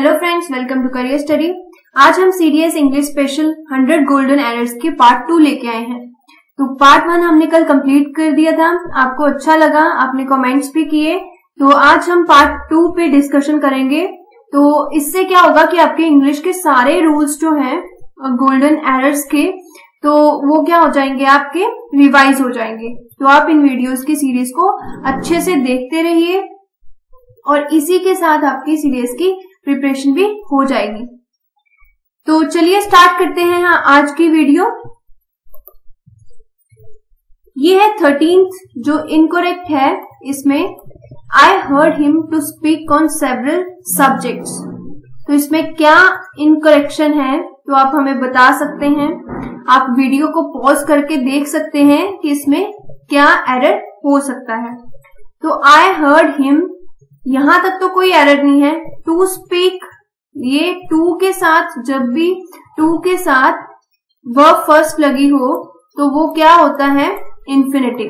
Hello friends, welcome to career study. आज हम CDS English special 100 golden errors के part 2 लेके आए हैं। तो पार्ट 1 हमने कल कंप्लीट कर दिया था, आपको अच्छा लगा, आपने कमेंट्स भी किए। तो आज हम पार्ट 2 पे डिस्कशन करेंगे। तो इससे क्या होगा कि आपके इंग्लिश के सारे रूल्स जो हैं गोल्डन एरर्स के, तो वो क्या हो जाएंगे, आपके रिवाइज हो जाएंगे। तो आप इन वीडियोस की सीरीज को अच्छे से देखते रहिए और इसी के साथ आपकी सीरीज की प्रिपरेशन भी हो जाएगी। तो चलिए स्टार्ट करते हैं आज की वीडियो। ये है 13th जो इनकरेक्ट है। इसमें I heard him to speak on several subjects. तो इसमें क्या इनकरेक्शन है तो आप हमें बता सकते हैं। आप वीडियो को पॉज करके देख सकते हैं कि इसमें क्या एरर हो सकता है। तो आई हर्ड हिम, यहां तक तो कोई एरर नहीं है। टू स्पीक, ये टू के साथ, जब भी टू के साथ वर्ब फर्स्ट लगी हो तो वो क्या होता है, इंफिनिटिव।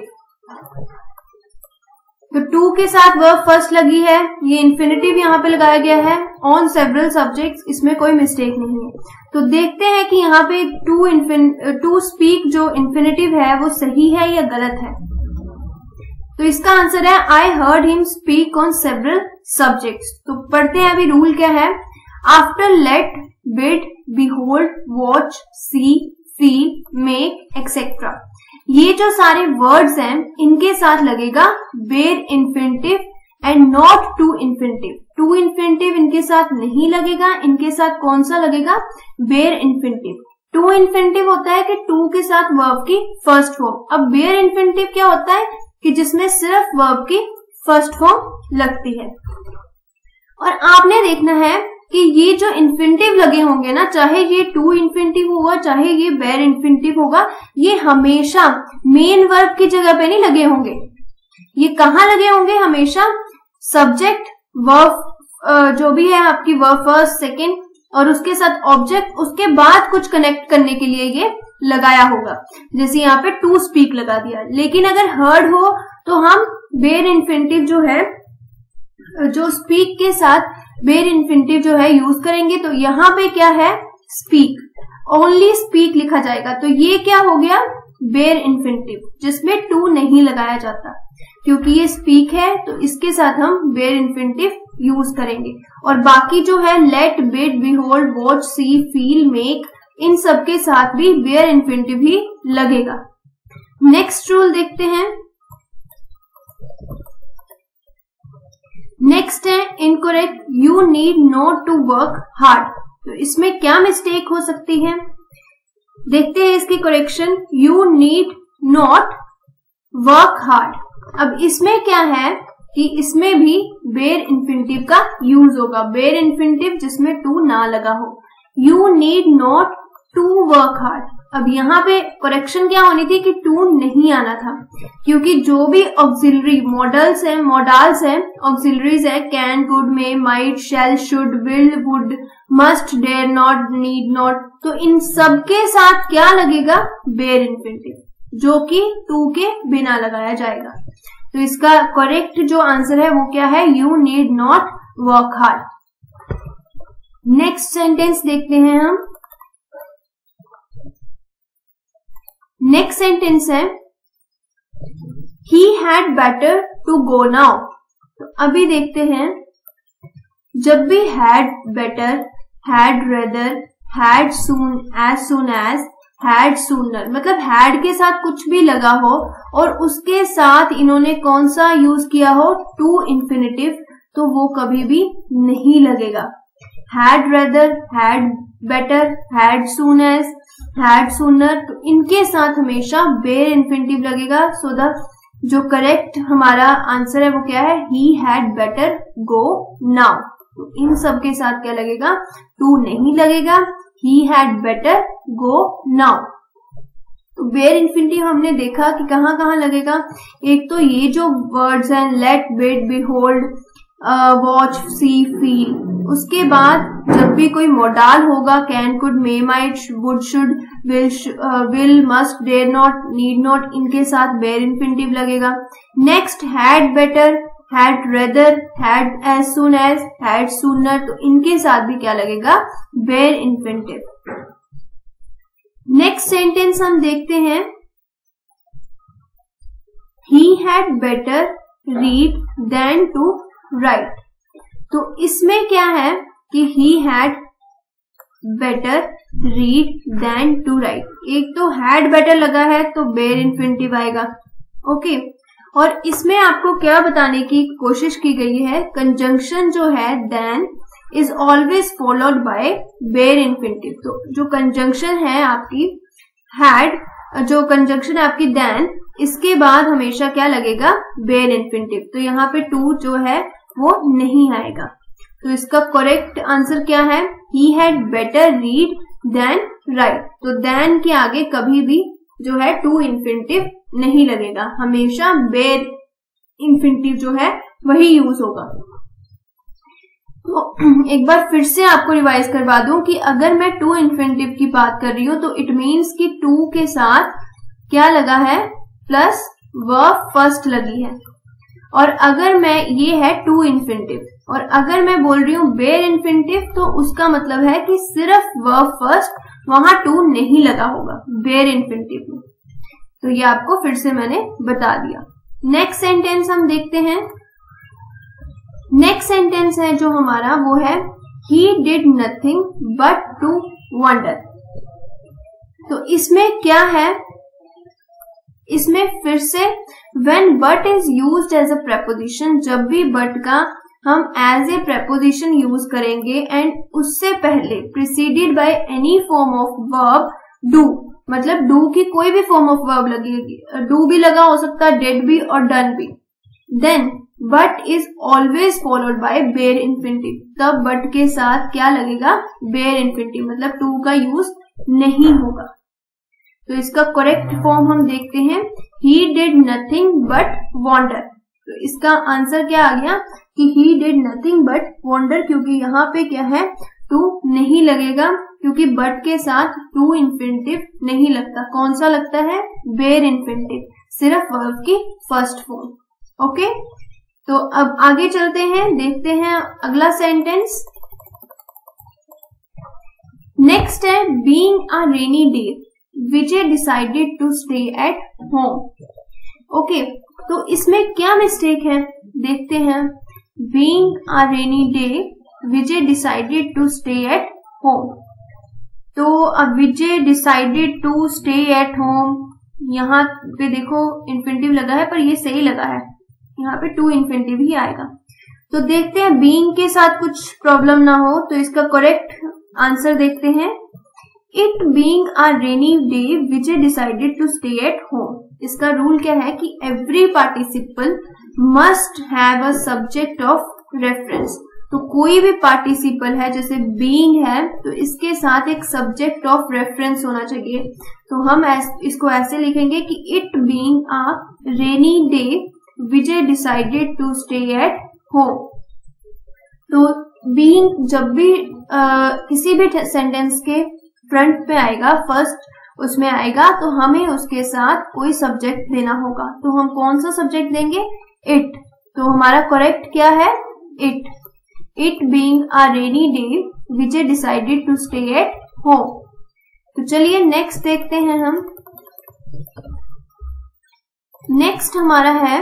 तो टू के साथ वर्ब फर्स्ट लगी है, ये इंफिनिटिव यहाँ पे लगाया गया है। ऑन सेवरल सब्जेक्ट्स, इसमें कोई मिस्टेक नहीं है। तो देखते हैं कि यहाँ पे टू स्पीक जो इंफिनिटिव है वो सही है या गलत है। तो इसका आंसर है I heard him speak on several subjects. तो पढ़ते हैं अभी रूल क्या है। After let, bid, behold, watch, see, feel, make etcetera, ये जो सारे वर्ड्स हैं इनके साथ लगेगा bare infinitive and not to infinitive. To infinitive इनके साथ नहीं लगेगा, इनके साथ कौन सा लगेगा, बेयर इन्फिनिटिव। टू इन्फिनिटिव होता है कि टू के साथ वर्ब की फर्स्ट फॉर्म। अब बेयर इन्फिनिटिव क्या होता है कि जिसमें सिर्फ वर्ब की फर्स्ट फॉर्म लगती है। और आपने देखना है कि ये जो इन्फिनिटिव लगे होंगे ना, चाहे ये टू इन्फिनिटिव होगा चाहे ये बेयर इन्फिनिटिव होगा, ये हमेशा मेन वर्ब की जगह पे नहीं लगे होंगे। ये कहाँ लगे होंगे, हमेशा सब्जेक्ट, वर्ब जो भी है आपकी, वर्ब फर्स्ट, सेकंड और उसके साथ ऑब्जेक्ट, उसके बाद कुछ कनेक्ट करने के लिए ये लगाया होगा। जैसे यहाँ पे टू स्पीक लगा दिया। लेकिन अगर हर्ड हो तो हम बेयर इन्फिनिटिव जो है, जो स्पीक के साथ बेयर इन्फिनिटिव जो है यूज करेंगे। तो यहाँ पे क्या है, स्पीक, ओनली स्पीक लिखा जाएगा। तो ये क्या हो गया, बेयर इन्फिनिटिव, जिसमें टू नहीं लगाया जाता। क्योंकि ये स्पीक है तो इसके साथ हम बेयर इन्फिनिटिव यूज करेंगे। और बाकी जो है let, bid, behold, watch, see, feel, make, इन सब के साथ भी बेयर इन्फिनिटिव ही लगेगा। नेक्स्ट रूल देखते हैं। नेक्स्ट है incorrect, you need not to work hard. तो इसमें क्या मिस्टेक हो सकती है, देखते हैं इसकी correction. You need not work hard. अब इसमें क्या है कि इसमें भी बेयर इन्फिनिटिव का यूज होगा। बेयर इन्फिनिटिव जिसमें टू ना लगा हो। You need not to work hard. अब यहाँ पे करेक्शन क्या होनी थी कि टू नहीं आना था। क्योंकि जो भी ऑक्सिलरी मॉडल्स हैं, ऑक्सिलरीज है, can, could, may, might, shall, should, will, would, must, dare, not, need not, तो इन सब के साथ क्या लगेगा, बेयर इन्फिनिटिव, जो कि टू के बिना लगाया जाएगा। तो इसका करेक्ट जो आंसर है वो क्या है, you need not work hard. Next sentence देखते हैं हम। नेक्स्ट सेंटेंस है he had better to go now. तो अभी देखते हैं, जब भी had better, had rather, had soon, as soon as, had sooner, मतलब हैड के साथ कुछ भी लगा हो और उसके साथ इन्होंने कौन सा यूज किया हो, टू इन्फिनिटिव, तो वो कभी भी नहीं लगेगा। Had rather, had better, had soon as, had sooner, तो इनके साथ हमेशा बेयर इन्फिनिटिव लगेगा। सो द जो करेक्ट हमारा आंसर है वो क्या है, he had better go now. तो इन सब के साथ क्या लगेगा, टू नहीं लगेगा, he had better go now. तो बेयर इन्फिनिटिव हमने देखा कि कहाँ कहाँ लगेगा। एक तो ये जो वर्ड्स हैं let, bid, behold, watch, see, feel, उसके बाद जब भी कोई मॉडाल होगा, can, could, may, might, would, should, will, must, dare not, need not, इनके साथ बेयर इन्फिनिटिव लगेगा। Next had better, had rather, had as soon as, had sooner, तो इनके साथ भी क्या लगेगा, बेयर इन्फिनिटिव। नेक्स्ट सेंटेंस हम देखते हैं, he had better read than to write. तो इसमें क्या है कि he had better read than to write, एक तो हैड बेटर लगा है तो बेयर इन्फिनिटिव आएगा। ओके, और इसमें आपको क्या बताने की कोशिश की गई है, कंजंक्शन जो है than is always followed by bare infinitive. तो जो कंजंक्शन है आपकी हैड, जो कंजंक्शन है आपकी देन, इसके बाद हमेशा क्या लगेगा, बेयर इन्फिनिटिव। तो यहाँ पे टू जो है वो नहीं आएगा। तो इसका करेक्ट आंसर क्या है, he had better read than write. तो देन के आगे कभी भी जो है टू इन्फिनिटिव नहीं लगेगा, हमेशा बेयर इन्फिनिटिव जो है वही यूज होगा। तो एक बार फिर से आपको रिवाइज करवा दूं कि अगर मैं टू इन्फिनिटिव की बात कर रही हूं तो इट मीन्स कि टू के साथ क्या लगा है, प्लस वर्ब फर्स्ट लगी है। और अगर मैं, ये है टू इन्फिनिटिव, और अगर मैं बोल रही हूं बेयर इन्फिनिटिव तो उसका मतलब है कि सिर्फ वर्ब फर्स्ट, वहां टू नहीं लगा होगा बेयर इन्फिनिटिव में। तो ये आपको फिर से मैंने बता दिया। नेक्स्ट सेंटेंस हम देखते हैं। नेक्स्ट सेंटेंस है जो हमारा वो है, he did nothing but to wonder. तो इसमें क्या है, इसमें फिर से when but is used as a preposition, जब भी but का हम as a preposition यूज करेंगे एंड उससे पहले preceded by any form of verb do, मतलब do की कोई भी form of verb लगेगी, do भी लगा हो सकता है, did भी और done भी, then but is always followed by bare infinitive। तब but के साथ क्या लगेगा, bare infinitive, मतलब to का यूज नहीं होगा। तो इसका करेक्ट फॉर्म हम देखते हैं, he did nothing but wander। तो इसका आंसर क्या आ गया कि he did nothing but wander, क्योंकि यहाँ पे क्या है, टू नहीं लगेगा, क्योंकि but के साथ टू इन्फिनिटिव नहीं लगता। कौन सा लगता है, बेयर इन्फिनिटिव, सिर्फ वर्ब की फर्स्ट फॉर्म। ओके, तो अब आगे चलते हैं, देखते हैं अगला सेंटेंस। नेक्स्ट है, being a rainy day Vijay decided to stay at home. Okay, तो इसमें क्या मिस्टेक है, देखते हैं। Being a rainy day Vijay decided to stay at home. तो अब Vijay decided to stay at home, यहाँ पे देखो इन्फिनिटिव लगा है पर ये सही लगा है, यहाँ पे टू इन्फिनिटिव ही आएगा। तो देखते हैं बीइंग के साथ कुछ प्रॉब्लम ना हो, तो इसका करेक्ट आंसर देखते हैं। It being a rainy day Vijay decided to stay at home. इसका रूल क्या है कि every participle must have a subject of reference. तो कोई भी पार्टिसिपल है, जैसे बीइंग है, तो इसके साथ एक सब्जेक्ट ऑफ रेफरेंस होना चाहिए। तो हम इसको ऐसे लिखेंगे कि it being a rainy day Vijay decided to stay at home. तो बीइंग जब भी किसी भी सेंटेंस के फ्रंट पे आएगा, फर्स्ट उसमें आएगा, तो हमें उसके साथ कोई सब्जेक्ट देना होगा। तो हम कौन सा सब्जेक्ट देंगे, इट। तो हमारा करेक्ट क्या है, it. It being a rainy day Vijay decided to stay at home. तो चलिए नेक्स्ट देखते हैं हम। नेक्स्ट हमारा है,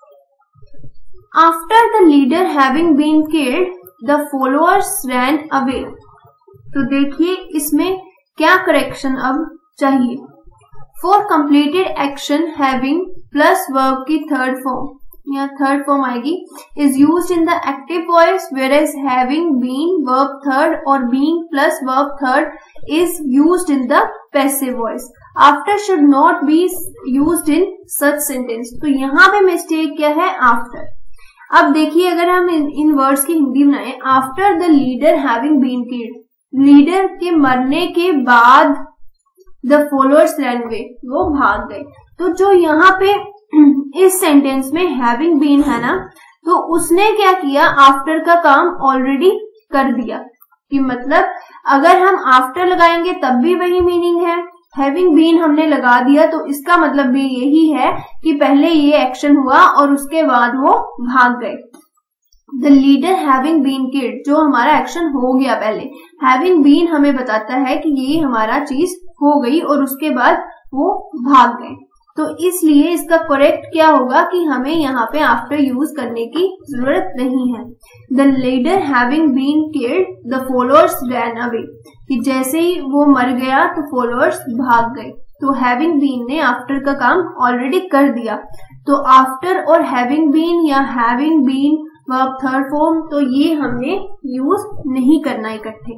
after the leader having been killed the followers ran away. तो देखिए इसमें क्या करेक्शन अब चाहिए। For completed action having plus verb की थर्ड फॉर्म, या थर्ड फॉर्म आएगी, is used in the active voice, whereas having been verb third और being plus verb third is used in the passive voice. After should not be used in such sentence. तो यहाँ पे mistake क्या है, after. अब देखिए अगर हम इन वर्ड्स की हिंदी बनाए, after the leader having been killed, leader के मरने के बाद द फॉलोअर्स रैन अवे, वो भाग गए। तो जो यहाँ पे इस सेंटेंस में हैविंग बीन है ना, तो उसने क्या किया, आफ्टर का काम ऑलरेडी कर दिया। कि मतलब अगर हम आफ्टर लगाएंगे तब भी वही मीनिंग है, हैविंग बीन हमने लगा दिया तो इसका मतलब भी यही है कि पहले ये एक्शन हुआ और उसके बाद वो भाग गए। The leader having been killed, जो हमारा एक्शन हो गया पहले, हैविंग बीन हमें बताता है कि ये हमारा चीज हो गई और उसके बाद वो भाग गए। तो इसलिए इसका करेक्ट क्या होगा कि हमें यहाँ पे आफ्टर यूज करने की जरूरत नहीं है। The leader having been killed the followers ran away, कि जैसे ही वो मर गया तो फॉलोअर्स भाग गए। तो हैविंग बीन ने आफ्टर का काम ऑलरेडी कर दिया। तो आफ्टर और हैविंग बीन या having been verb third form, तो ये हमने यूज नहीं करना इकट्ठे।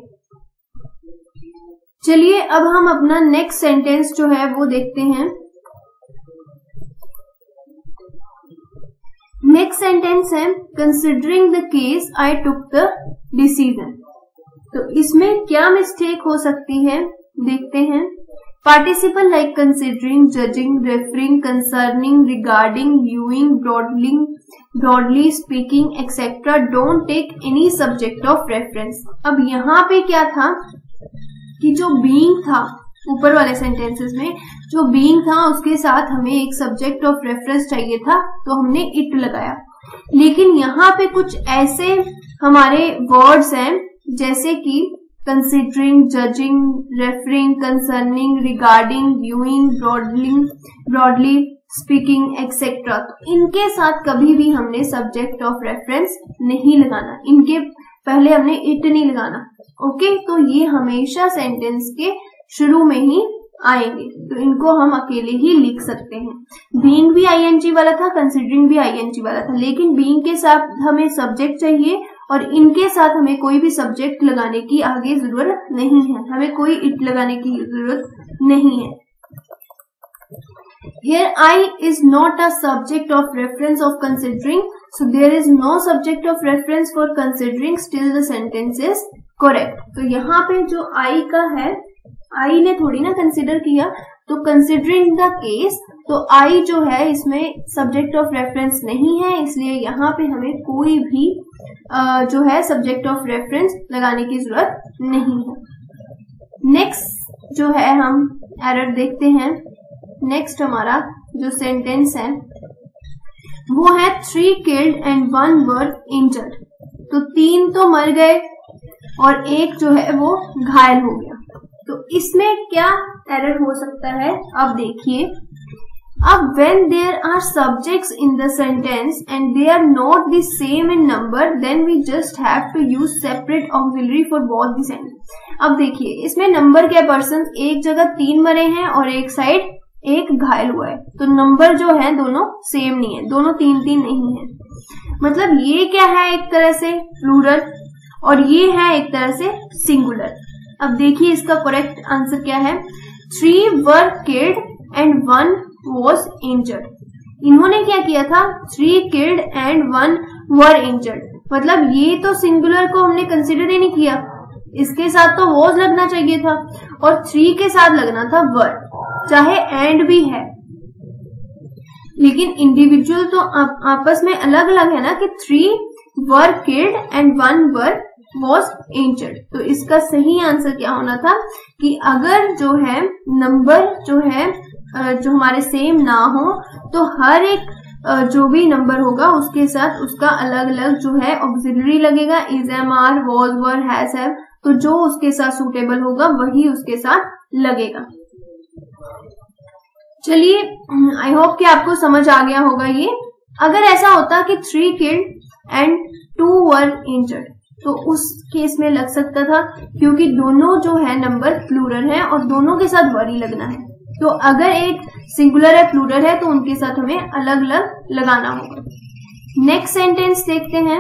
चलिए अब हम अपना नेक्स्ट सेंटेंस जो है वो देखते हैं। नेक्स्ट सेंटेंस है considering the case I took the decision. तो इसमें क्या मिस्टेक हो सकती है देखते हैं। Participle like considering, judging, referring, concerning, regarding, viewing, broadly speaking etcetera don't take any subject of reference. अब यहाँ पे क्या था कि जो बीइंग था ऊपर वाले सेंटेंसेस में, जो बीइंग था उसके साथ हमें एक सब्जेक्ट ऑफ रेफरेंस चाहिए था तो हमने इट लगाया। लेकिन यहाँ पे कुछ ऐसे हमारे वर्ड्स हैं जैसे कि considering, judging, referring, concerning, regarding, viewing, broadly speaking etcetera. तो इनके साथ कभी भी हमने सब्जेक्ट ऑफ रेफरेंस नहीं लगाना, इनके पहले हमने इट नहीं लगाना। ओके, तो ये हमेशा सेंटेंस के शुरू में ही आएंगे, तो इनको हम अकेले ही लिख सकते हैं। बीइंग भी आईएनजी वाला था, कंसिडरिंग भी आईएनजी वाला था, लेकिन बीइंग के साथ हमें सब्जेक्ट चाहिए और इनके साथ हमें कोई भी सब्जेक्ट लगाने की आगे जरूरत नहीं है, हमें कोई इट लगाने की जरूरत नहीं है। Here I is not a subject of reference of considering, so there is no subject of reference for considering, still the sentence is correct। तो यहाँ पे जो I का है, I ने थोड़ी ना कंसिडर किया, तो considering the case, तो I जो है इसमें सब्जेक्ट ऑफ रेफरेंस नहीं है, इसलिए यहाँ पे हमें कोई भी जो है सब्जेक्ट ऑफ रेफरेंस लगाने की जरूरत नहीं है। नेक्स्ट जो है हम एरर देखते हैं। नेक्स्ट हमारा जो सेंटेंस है वो है 3 killed and 1 were injured। तो 3 तो मर गए और 1 जो है वो घायल हो गया। तो इसमें क्या एरर हो सकता है, अब देखिए। अब when there are subjects in the sentence and they are not the same in number, then we just have to use separate auxiliary for both the sentence। अब देखिए इसमें नंबर क्या, पर्सन एक जगह 3 मरे हैं और एक साइड 1 घायल हुआ है, तो नंबर जो है दोनों सेम नहीं है, दोनों 3-3 नहीं है। मतलब ये क्या है, एक तरह से प्लूरल और ये है एक तरह से सिंगुलर। अब देखिए इसका करेक्ट आंसर क्या है। 3 were killed and 1 was injured। इन्होंने क्या किया था, 3 killed and 1 were injured। मतलब ये तो सिंगुलर को हमने कंसिडर ही नहीं किया, इसके साथ तो was लगना चाहिए था और 3 के साथ लगना था were, चाहे एंड भी है, लेकिन इंडिविजुअल तो आपस में अलग अलग है ना कि 3 were killed and 1 was injured। तो इसका सही आंसर क्या होना था कि अगर जो है नंबर जो है जो हमारे सेम ना हो तो हर एक जो भी नंबर होगा उसके साथ उसका अलग अलग जो है ऑक्सिलरी लगेगा, is, am, are, was, were, has, have. तो जो उसके साथ सूटेबल होगा वही उसके साथ लगेगा। चलिए आई होप कि आपको समझ आ गया होगा ये। अगर ऐसा होता कि 3 killed and 2 were injured तो उस केस में लग सकता था, क्योंकि दोनों जो है नंबर प्लूरल है और दोनों के साथ वर ही लगना है। तो अगर एक सिंगुलर है, प्लूरल है, तो उनके साथ हमें अलग अलग लगाना होगा। नेक्स्ट सेंटेंस देखते हैं।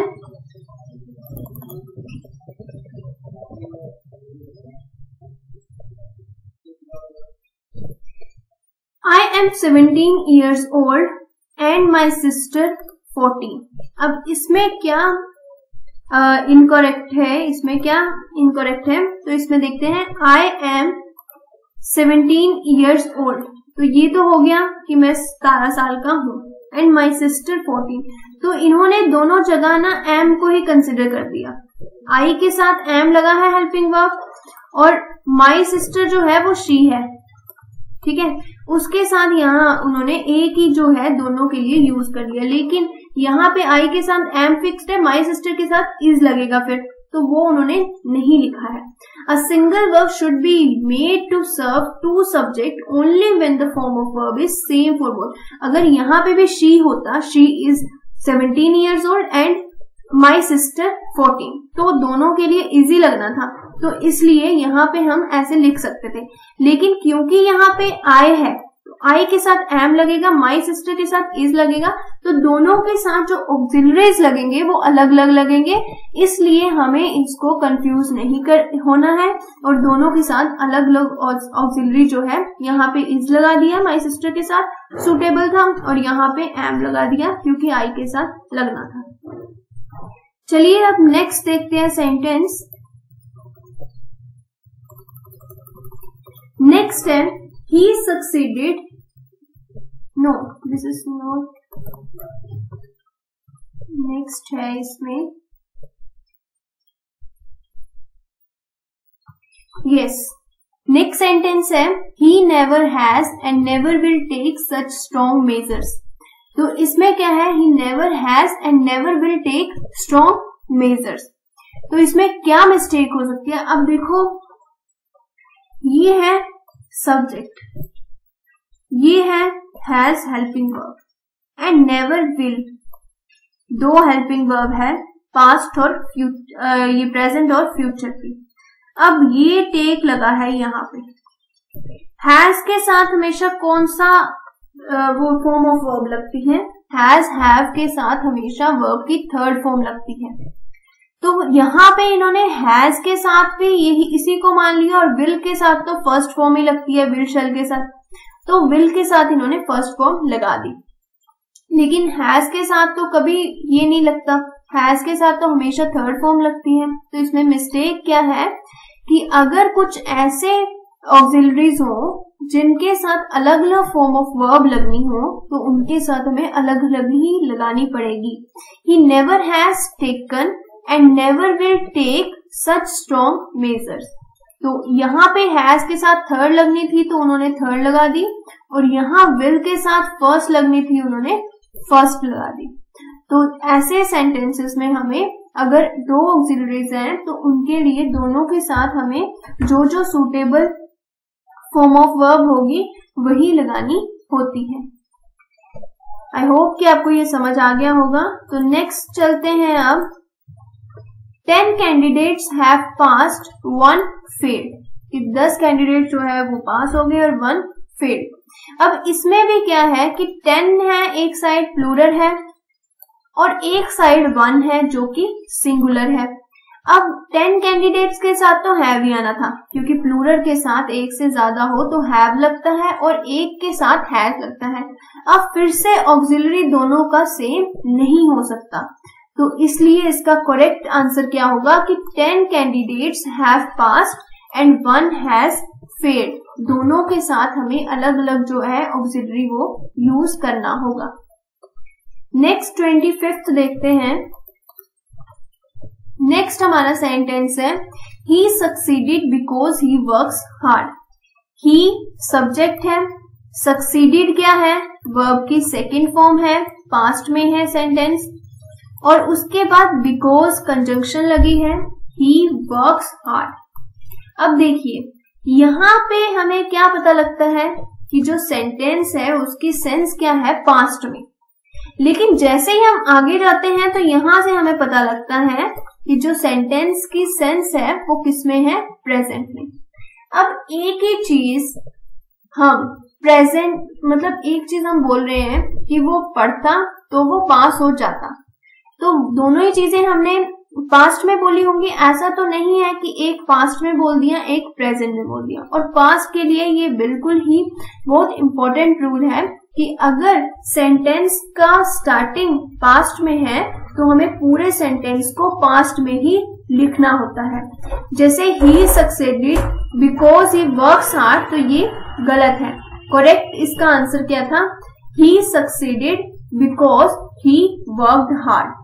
I am 17 years old and my sister 14। अब इसमें क्या इनकरेक्ट है, इसमें क्या इनकरेक्ट है, तो इसमें देखते हैं I am 17 years old। तो ये तो हो गया कि मैं 17 साल का हूँ, एंड माई सिस्टर 14। तो इन्होंने दोनों जगह ना एम को ही कंसिडर कर दिया। आई के साथ एम लगा है हेल्पिंग वर्ब और माई सिस्टर जो है वो शी है। ठीक है। उसके साथ यहाँ उन्होंने एक ही जो है दोनों के लिए यूज कर लिया, लेकिन यहाँ पे आई के साथ एम फिक्स्ड है, माई सिस्टर के साथ इज लगेगा फिर, तो वो उन्होंने नहीं लिखा है। A single verb should be made to serve two subject only when the form of verb is same for both. अगर यहाँ पे भी शी होता, she is 17 years old and my sister 14, तो दोनों के लिए इजी लगना था, तो इसलिए यहाँ पे हम ऐसे लिख सकते थे। लेकिन क्योंकि यहाँ पे आई है, तो आई के साथ एम लगेगा, माई सिस्टर के साथ इज लगेगा, तो दोनों के साथ जो ऑक्सिलरीज लगेंगे वो अलग अलग लगेंगे, इसलिए हमें इसको कंफ्यूज नहीं होना है और दोनों के साथ अलग अलग ऑक्सिलरी जो है, यहाँ पे इज लगा दिया माई सिस्टर के साथ सुटेबल था, और यहाँ पे एम लगा दिया क्योंकि आई के साथ लगना था। चलिए अब नेक्स्ट देखते हैं सेंटेंस। नेक्स्ट है he succeeded, no this is not, next है इसमें yes, नेक्स्ट सेंटेंस है he never has and never will take such strong measures। तो इसमें क्या है, he never has and never will take strong measures, तो इसमें क्या मिस्टेक हो सकती है। अब देखो ये है सब्जेक्ट, ये है has helping verb and never will, दो हेल्पिंग वर्ब है, पास्ट और ये प्रेजेंट और फ्यूचर की। अब ये टेक लगा है यहाँ पे, हैज के साथ हमेशा कौन सा वो फॉर्म ऑफ वर्ब लगती है, हैज हैव के साथ हमेशा वर्ब की थर्ड फॉर्म लगती है। तो यहाँ पे इन्होंने हैज के साथ भी यही इसी को मान लिया, और विल के साथ तो फर्स्ट फॉर्म ही लगती है विल शैल के साथ, तो विल के साथ इन्होंने फर्स्ट फॉर्म लगा दी। लेकिन हैज के साथ तो कभी ये नहीं लगता, हैज के साथ तो हमेशा थर्ड फॉर्म लगती है। तो इसमें मिस्टेक क्या है कि अगर कुछ ऐसे ऑक्सिलरीज हो जिनके साथ अलग अलग फॉर्म ऑफ वर्ब लगनी हो, तो उनके साथ हमें अलग अलग ही लगानी पड़ेगी। He never has taken and never will take such strong measures. तो यहाँ पे हैज के साथ थर्ड लगनी थी तो उन्होंने थर्ड लगा दी, और यहाँ विल के साथ फर्स्ट लगनी थी उन्होंने फर्स्ट लगा दी। तो ऐसे सेंटेंसेस में हमें अगर दो ऑक्सिलरीज हैं तो उनके लिए दोनों के साथ हमें जो जो सूटेबल फॉर्म ऑफ वर्ब होगी वही लगानी होती है। आई होप कि आपको ये समझ आ गया होगा। तो नेक्स्ट चलते हैं अब 10 candidates have passed, 1 failed, कि 10 कैंडिडेट जो है वो पास हो गए और 1 फेल्ड। अब इसमें भी क्या है कि 10 है, एक साइड प्लूरल है और एक साइड 1 है जो कि सिंगुलर है। अब 10 कैंडिडेट्स के साथ तो हैव ही आना था, क्योंकि प्लूरल के साथ एक से ज्यादा हो तो हैव लगता है और एक के साथ हैज लगता है। अब फिर से ऑक्सिलरी दोनों का सेम नहीं हो सकता, तो इसलिए इसका करेक्ट आंसर क्या होगा कि 10 candidates have passed and 1 has failed. दोनों के साथ हमें अलग अलग जो है ऑक्सिलरी वो यूज करना होगा। नेक्स्ट 25th देखते हैं। नेक्स्ट हमारा सेंटेंस है he succeeded because he works hard. He subject है, सक्सीडेड क्या है, वर्ब की सेकेंड फॉर्म है, पास्ट में है सेंटेंस, और उसके बाद बिकॉज कंजंक्शन लगी है, ही वर्क्स हार्ड। अब देखिए यहाँ पे हमें क्या पता लगता है कि जो सेंटेंस है उसकी सेंस क्या है, पास्ट में। लेकिन जैसे ही हम आगे जाते हैं तो यहां से हमें पता लगता है कि जो सेंटेंस की सेंस है वो किसमें है, प्रेजेंट में। अब एक ही चीज हम प्रेजेंट मतलब एक चीज हम बोल रहे हैं कि वो पढ़ता तो वो पास हो जाता, तो दोनों ही चीजें हमने पास्ट में बोली होंगी। ऐसा तो नहीं है कि एक पास्ट में बोल दिया एक प्रेजेंट में बोल दिया। और पास्ट के लिए ये बिल्कुल ही बहुत इंपॉर्टेंट रूल है कि अगर सेंटेंस का स्टार्टिंग पास्ट में है तो हमें पूरे सेंटेंस को पास्ट में ही लिखना होता है। जैसे he succeeded because he works hard, तो ये गलत है। करेक्ट इसका आंसर क्या था, he succeeded because he worked hard.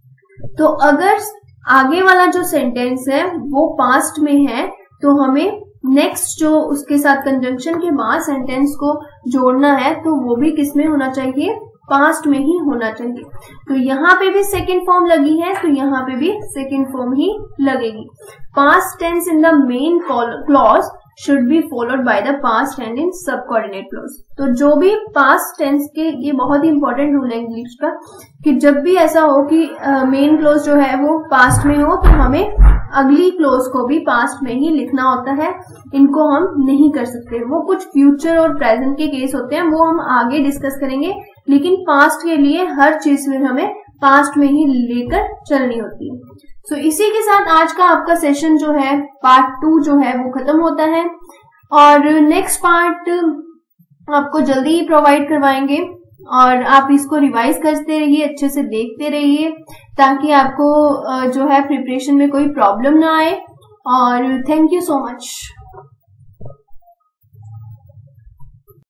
तो अगर आगे वाला जो सेंटेंस है वो पास्ट में है तो हमें नेक्स्ट जो उसके साथ कंजंक्शन के बाद सेंटेंस को जोड़ना है तो वो भी किस में होना चाहिए, पास्ट में ही होना चाहिए। तो यहाँ पे भी सेकेंड फॉर्म लगी है तो यहाँ पे भी सेकेंड फॉर्म ही लगेगी। Past tense in the main clause should be followed by the past tense in subordinate clause. तो जो भी पास्ट टेंस के, ये बहुत ही इंपॉर्टेंट रूल है इंग्लिश का, कि जब भी ऐसा हो कि मेन क्लॉज जो है वो पास्ट में हो तो हमें अगली क्लॉज को भी पास्ट में ही लिखना होता है। इनको हम नहीं कर सकते। वो कुछ फ्यूचर और प्रेजेंट के केस होते हैं, वो हम आगे डिस्कस करेंगे, लेकिन पास्ट के लिए हर चीज में हमें पास्ट में ही लेकर चलनी होती है। सो इसी के साथ आज का आपका सेशन जो है पार्ट 2 जो है वो खत्म होता है और नेक्स्ट पार्ट आपको जल्दी ही प्रोवाइड करवाएंगे और आप इसको रिवाइज करते रहिए, अच्छे से देखते रहिए ताकि आपको जो है प्रिपरेशन में कोई प्रॉब्लम ना आए। और थैंक यू सो मच।